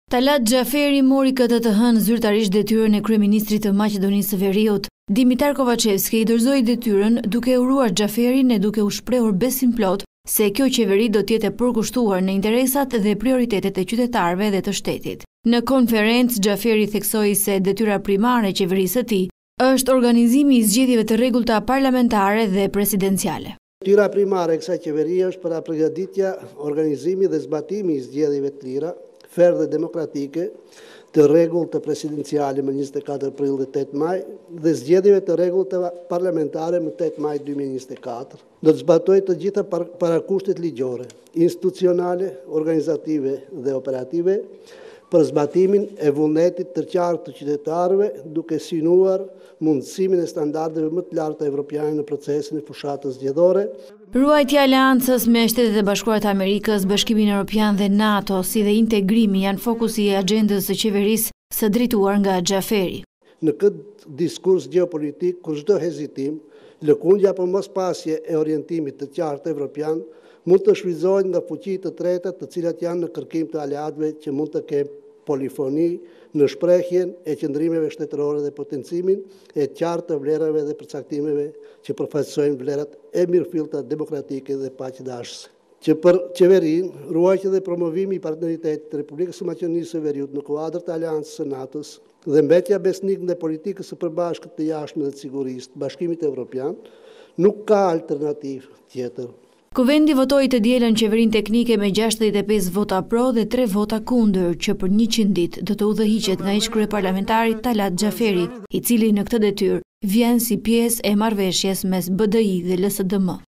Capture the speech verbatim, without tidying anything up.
Talat Xhaferi mori këtë të hënë zyrtarisht detyrën e kryeministrit të Maqedonisë së Veriut. Dimitar Kovacevski i dorëzoi detyrën duke uruar Xhaferin e duke u shprehur besim plot se kjo qeveri do të jetë e përkushtuar në interesat dhe prioritetet e qytetarëve dhe të shtetit. Në konferencë, Xhaferi theksoi se detyra primare e qeverisë së tij është organizimi i zgjedhjeve të rregullta parlamentare dhe presidenciale. Detyra primare e kësaj qeverie është para përgatitja, organizimi dhe zbatimi i zgjedhjeve të lira, fair dhe demokratike, të rregullt të presidenciale më njëzet e katër prill dhe tetë maj dhe zgjedhjeve të rregullt të parlamentare më tetë maj dy mijë e njëzet e katër. Do të zbatoj të gjitha parakushtet ligjore, institucionale, organizative dhe operative për zbatimin e vullnetit të qartë të qytetarëve, duke synuar mundësimin e standardeve më të larta evropiane në procesin e fushatës zgjedhore. Ruajtja e aleancës me Shtetet e Bashkuara të Amerikës, Bashkimin Evropian dhe NATO, si dhe integrimi janë fokusi i agjendës së qeverisë së drejtuar nga Xhaferi. Në këtë diskurs geopolitik, kur çdo hezitim, lëkundja apo mospasje e orientimit të qartë evropian mund të shfrytëzohet nga fuqi të treta, të cilat janë në kërkim të aleatëve që mund të kenë polifoni në shprehjen e qëndrimeve shtetërore dhe potencimin e qartë të vlerave dhe përcaktimeve që përfaqësojnë vlerat e mirëfillta demokratike dhe paqëdashëse. Që për qeverinë, ruajtja dhe promovimi i partneritetit të Republikës së Maqedonisë së Veriut në kuadër të aleancës së NATO-s dhe mbetja besnik ndaj politikës së përbashkët të jashtme dhe të sigurisë të Bashkimit Evropian nuk ka alternativë tjetër. Kuvendi votoi të dielën qeverinë teknike me gjashtëdhjetë e pesë vota pro dhe tre vota kundër, që për njëqind ditë do të udhëhiqet nga ish kryeparlamentari Talat Xhaferi, i cili në këtë detyrë vjen si pjesë e marrëveshjes mes B D I dhe L S D M.